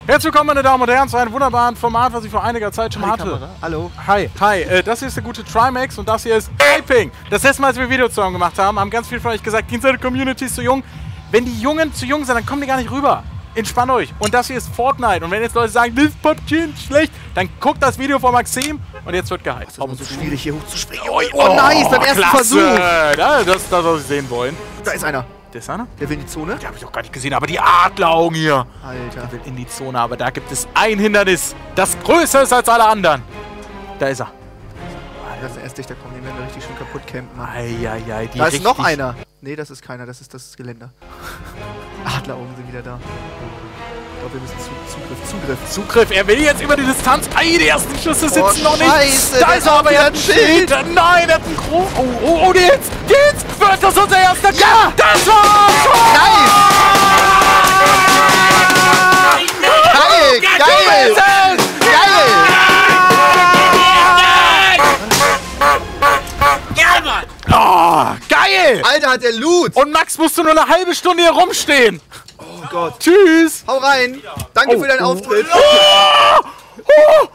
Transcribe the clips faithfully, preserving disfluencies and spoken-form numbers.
Herzlich willkommen, meine Damen und Herren, zu einem wunderbaren Format, was ich vor einiger Zeit schon Hi, hatte. Kamera. Hallo. Hi, hi. Äh, das hier ist der gute Trimax und das hier ist Aping. Das letzte Mal, als wir Videos zusammen gemacht haben, haben ganz viele von euch gesagt, die Community ist zu jung. Wenn die Jungen zu jung sind, dann kommen die gar nicht rüber. Entspannt euch. Und das hier ist Fortnite. Und wenn jetzt Leute sagen, das ist P U B G ist schlecht, dann guckt das Video von Maxim und jetzt wird geheizt. Es ist so schwierig, hier hochzuspringen. Oh, Oh, nice, beim ersten klasse. Versuch. Ja, das ist das, was wir sehen wollen. Da ist einer. Der ist einer? Der will in die Zone. Den habe ich doch gar nicht gesehen, aber die Adleraugen hier. Alter. Der will in die Zone, aber da gibt es ein Hindernis, das größer ist als alle anderen. Da ist er. Das ist erst dichter, kommen, den werden wir richtig schön kaputt campen. Eieiei, die Da ist richtig noch einer. Nee, das ist keiner, das ist das Geländer. Adleraugen sind wieder da. Ich glaube, wir müssen zu Zugriff, Zugriff. Zugriff, er will jetzt über die Distanz. Ei, die ersten Schüsse sitzen Oh, noch nicht. Scheiße, Da der ist er, aber hat er hat ein ein Schild. Schild. Nein, er hat einen Kron. Oh, oh, oh, die Hits, die Hits. Wird das unser erster? Ja! Das war's! Geil! Geil! Geil! Geil! Oh, geil! Alter, hat der Loot! Und Max musste nur eine halbe Stunde hier rumstehen. Oh Gott. Tschüss. Hau rein! Danke Oh, für deinen oh. Auftritt! Oh, oh.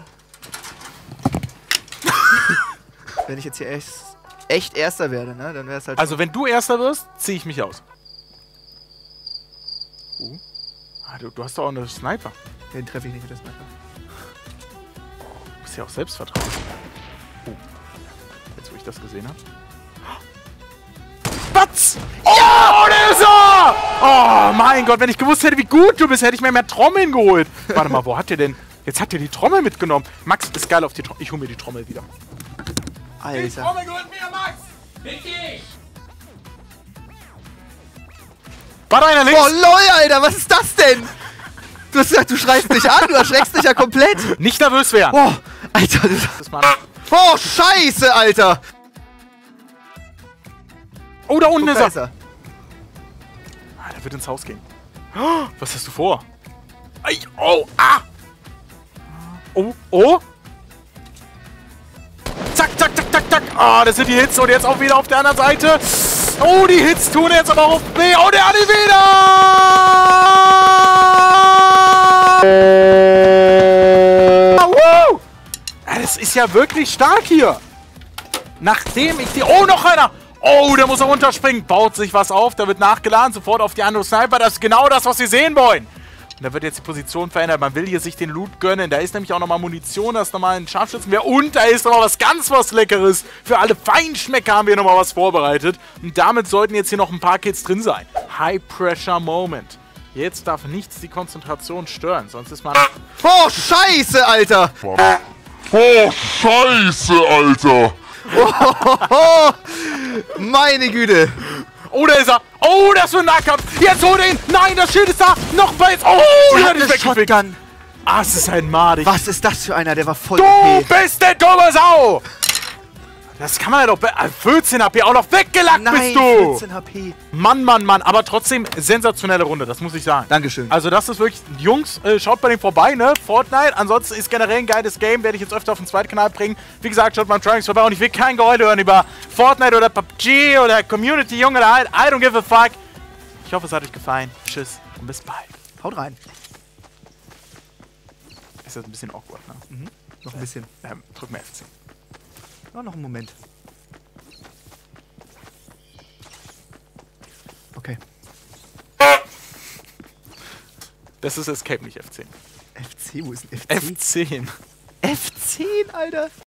Wenn ich jetzt hier echt, echt Erster werde, ne, dann wäre es halt... Also wenn du Erster wirst, ziehe ich mich aus. Uh. Ah, du, du hast doch auch eine Sniper. Den treffe ich nicht mit der Sniper. Du bist ja auch selbstvertraut. Oh. Jetzt, wo ich das gesehen habe. Batz! Ja! Oh, der ist er! Oh, mein Gott, wenn ich gewusst hätte, wie gut du bist, hätte ich mir mehr Trommeln geholt. Warte mal, wo hat der denn... Jetzt hat der die Trommel mitgenommen. Max ist geil auf die Trommel. Ich hole mir die Trommel wieder. Alter. Trommel gehört mir, Max! Richtig! War da einer links? Oh lol, Alter, was ist das denn? Du hast gesagt, du schreist dich an, du erschreckst dich ja komplett. Nicht nervös werden. Oh, Alter. Das Das ist mal oh, scheiße, Alter. oh, da unten Guck, ist da er. ist er. Ah, der wird ins Haus gehen. Oh, was hast du vor? Ei, oh, ah! Oh, oh! Zack, zack, zack, zack, zack! Ah, das sind die Hits und jetzt auch wieder auf der anderen Seite. Oh, die Hits tun jetzt aber auf B. Oh, der hat ihn wieder! Woo! Ja, das ist ja wirklich stark hier. Nachdem ich die... Oh, noch einer! Oh, der muss er runterspringen. Baut sich was auf, da wird nachgeladen. Sofort auf die andere Sniper. Das ist genau das, was Sie sehen wollen. Und da wird jetzt die Position verändert. Man will hier sich den Loot gönnen. Da ist nämlich auch nochmal Munition, da ist nochmal ein Scharfschützengewehr. Und da ist nochmal was ganz was Leckeres. Für alle Feinschmecker haben wir nochmal was vorbereitet. Und damit sollten jetzt hier noch ein paar Kids drin sein. High Pressure Moment. Jetzt darf nichts die Konzentration stören, sonst ist man... Oh, scheiße, Alter. Oh, Scheiße, Alter! Oh, meine Güte. Oh, da ist er. Oh, das wird ein Nahkampf. Jetzt hol ihn. Nein, das Schild ist da. Noch bei jetzt. Oh, der hat eine dich weggefegt. Shotgun. Ah, es ist ein Madig. Was ist das für einer? Der war voll Du O P. bist der dumme Sau. Das kann man ja doch... vierzehn H P, auch noch weggelackt Nein, bist du. vierzehn H P. Mann, Mann, Mann. Aber trotzdem sensationelle Runde, das muss ich sagen. Dankeschön. Also das ist wirklich... Jungs, äh, schaut bei dem vorbei, ne? Fortnite. Ansonsten ist generell ein geiles Game. Werde ich jetzt öfter auf den zweiten Kanal bringen. Wie gesagt, schaut beim Trimax vorbei. Und ich will kein Geheule hören über Fortnite oder P U B G oder Community, Junge oder halt. I don't give a fuck. Ich hoffe, es hat euch gefallen. Tschüss und bis bald. Haut rein. Ist das ein bisschen awkward, ne? Mhm. Noch ein bisschen. Ähm, drück mal F zehn. Oh, noch einen Moment. Okay. Das ist Escape, nicht F zehn. F C, wo ist denn F C? F zehn. F zehn, Alter.